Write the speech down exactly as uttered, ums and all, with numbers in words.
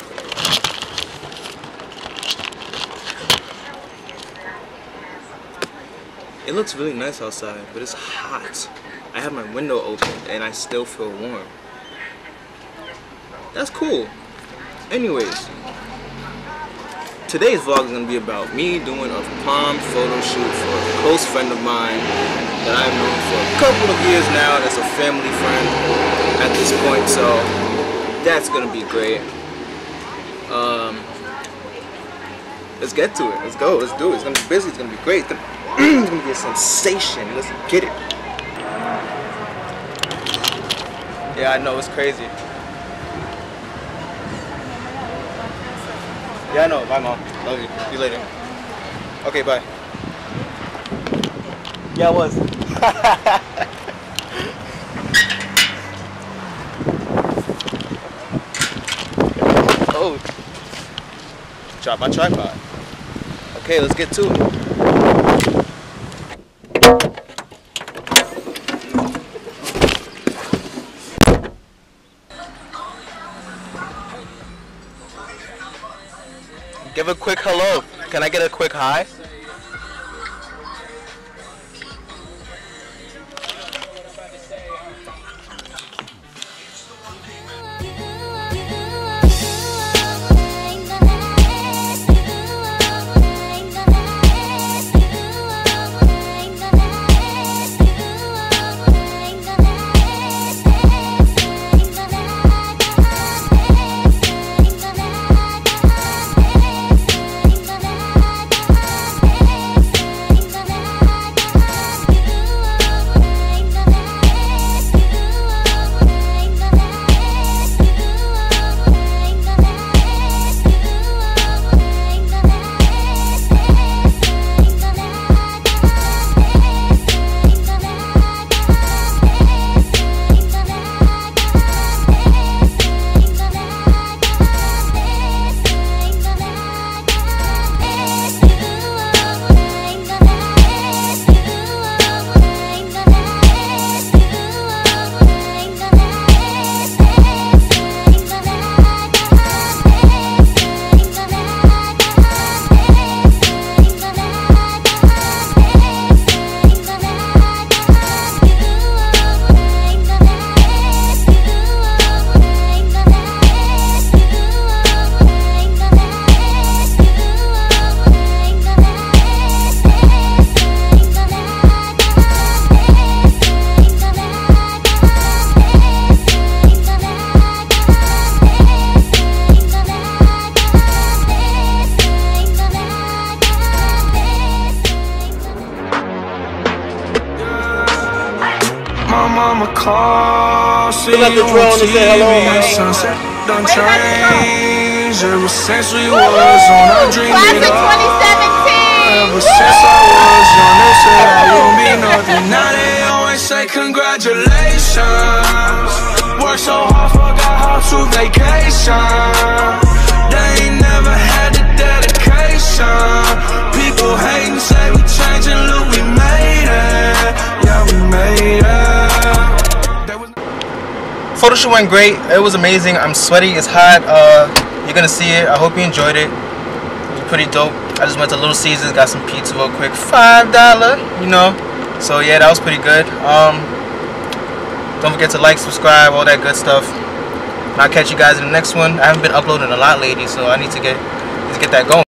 It looks really nice outside, but it's hot. I have my window open and I still feel warm. That's cool. Anyways, today's vlog is going to be about me doing a prom photo shoot for a close friend of mine that I've known for a couple of years now. That's a family friend at this point, so that's going to be great. Um, let's get to it. Let's go. Let's do it. It's going to be busy. It's going to be great. It's going to It's gonna be a sensation. Let's get it. Yeah, I know, it's crazy. Yeah, I know. Bye, Mom. Love you. See you later. Okay, bye. Yeah, I was. Oh. Drop my tripod. Okay, let's get to it. Give a quick hello. Can I get a quick hi? My mama calls, see you on T V, sunset done changed. Ever since we was on, I dreamed it all. Ever since I was young, they said I won't be nothing. Now they always say congratulations. Worked so hard, forgot how to vacation. They ain't never had the dedication. People hating, say we changing, look, we made it. Yeah, we made it. Photoshoot went great. It was amazing. I'm sweaty. It's hot. Uh, you're gonna see it. I hope you enjoyed it. It was pretty dope. I just went to Little Caesars, got some pizza real quick. Five dollar, you know. So yeah, that was pretty good. Um, don't forget to like, subscribe, all that good stuff. And I'll catch you guys in the next one. I haven't been uploading a lot lately, so I need to get need to get that going.